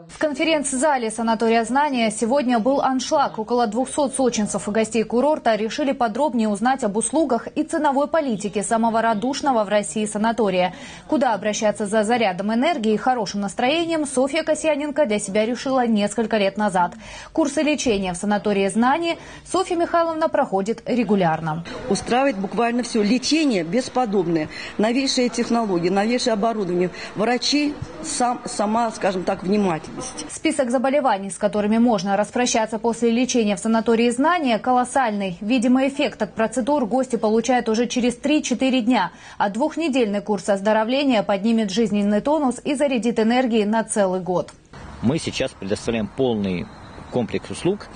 В конференц-зале санатория «Знания» сегодня был аншлаг. Около 200 сочинцев и гостей курорта решили подробнее узнать об услугах и ценовой политике самого радушного в России санатория. Куда обращаться за зарядом энергии и хорошим настроением, Софья Касьяненко для себя решила несколько лет назад. Курсы лечения в санатории «Знания» Софья Михайловна проходит регулярно. Устраивает буквально все. Лечение бесподобное. Новейшие технологии, новейшее оборудование. Врачи, сама, скажем так, внимательность. Список заболеваний, с которыми можно распрощаться после лечения в санатории «Знания», колоссальный. Видимый эффект от процедур гости получают уже через 3-4 дня. А двухнедельный курс оздоровления поднимет жизненный тонус и зарядит энергией на целый год. Мы сейчас предоставляем полный комплекс услуг,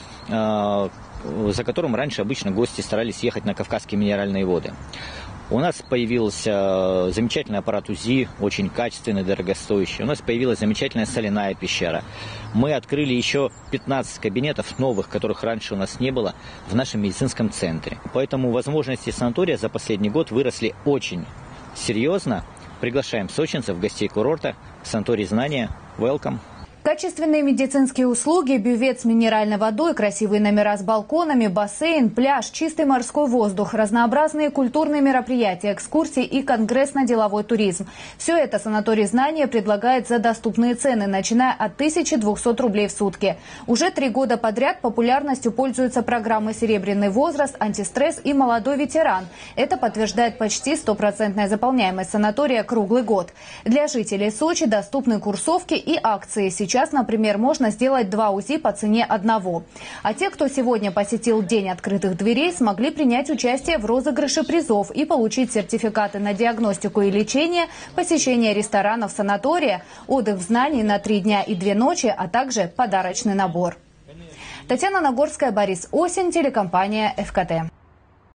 за которым раньше обычно гости старались ехать на Кавказские минеральные воды. У нас появился замечательный аппарат УЗИ, очень качественный, дорогостоящий. У нас появилась замечательная соляная пещера. Мы открыли еще 15 кабинетов новых, которых раньше у нас не было, в нашем медицинском центре. Поэтому возможности санатория за последний год выросли очень серьезно. Приглашаем сочинцев, гостей курорта, в санаторий «Знания». Welcome! Качественные медицинские услуги, бювет с минеральной водой, красивые номера с балконами, бассейн, пляж, чистый морской воздух, разнообразные культурные мероприятия, экскурсии и конгрессно-деловой туризм. Все это санаторий «Знания» предлагает за доступные цены, начиная от 1200 рублей в сутки. Уже 3 года подряд популярностью пользуются программы «Серебряный возраст», «Антистресс» и «Молодой ветеран». Это подтверждает почти 100% заполняемость санатория круглый год. Для жителей Сочи доступны курсовки и акции. Сейчас, например, можно сделать 2 УЗИ по цене одного. А те, кто сегодня посетил День открытых дверей, смогли принять участие в розыгрыше призов и получить сертификаты на диагностику и лечение, посещение ресторанов санатория, отдых в «Знании» на 3 дня и 2 ночи, а также подарочный набор. Татьяна Нагорская, Борис Осин, телекомпания ФКТ.